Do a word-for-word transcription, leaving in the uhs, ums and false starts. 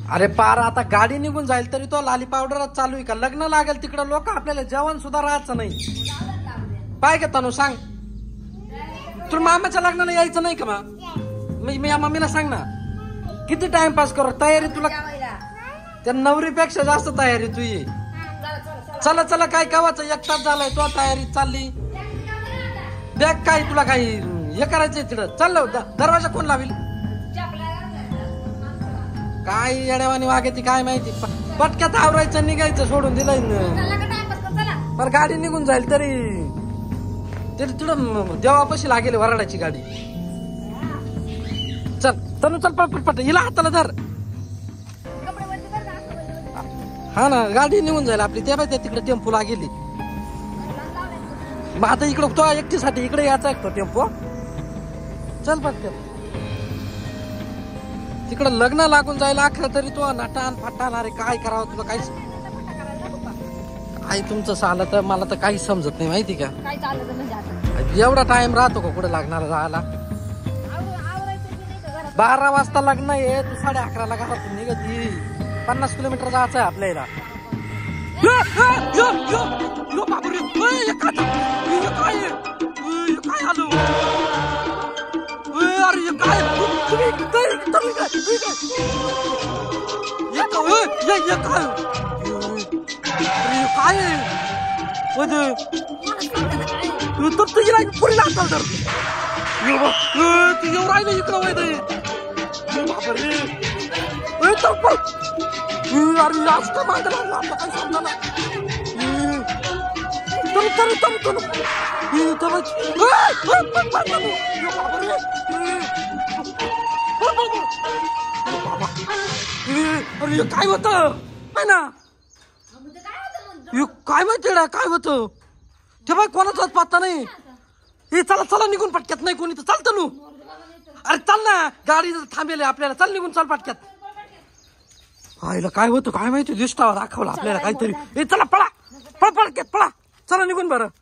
अरे पार आता गाडी निघून जाईल तरी तो लाली पावडरच चालू आहे का? लग्न लागेल तिकडं लोक आपल्याला जेवण सुद्धा राहायचं नाही. पाय का तनु सांग, तुला मामाच्या लग्नाला यायचं नाही का? मग मी या मम्मीला सांग ना, किती टाइमपास करू तयारी तुला त्या नवरीपेक्षा जास्त तयारी तू ये. चला चला काय कावाचं एक तास झालाय तो तयारी चालली. बॅग काय तुला काही हे करायचंय तिकडं चाललं. दरवाजा कोण लावील? काय येड्यावानी वागायची काय माहिती. पटक्यात आवरायचं निघायचं सोडून दिलंय. पण गाडी निघून जाईल तरी तिकडं देवापाशी लागेल वराडाची गाडी. चल तनु चल पट पट हिला हाताला धर. हा ना गाडी निघून जाईल आपली. ते माहिती तिकडे टेम्पो लागेली. मग आता इकडं तो एकटीसाठी इकडे यायचा एक तो टेम्पो. चल पटकन. तिकडं लग्न लागून जायला अखरं तरी तो नाटान फाटान. अरे काय करावं तुला काहीच आई तुमचं चाललं तर मला तर काही समजत नाही माहिती का? एवढा टाइम राहतो का कुठे लागणार जायला? बारा वाजता लग्न आहे, तू साडे अकराला घरातून निघती. पन्नास किलोमीटर जायचं आहे आपल्याला. काय आलो अरे काय तर तुझी पुरी लागतात तर तुझ्यावर राहिलं इकडं वय अरे जास्त मागे लागला आपला काही समजा ना. तनु तनु तनु तनु अरे काय होत ना? काय माहिती काय होत ते बाय कोणाचाच पत्ता नाही. हे चला चला निघून पटक्यात. नाही कोणी तर चालतं नू. अरे चाल ना गाडी थांबेल आपल्याला. चल निघून चाल पटक्यात. आईला काय होतं काय माहिती दिसतावा दाखवला आपल्याला काहीतरी. हे चला पळा पळ पटक्यात पळा. चला निघून बरं.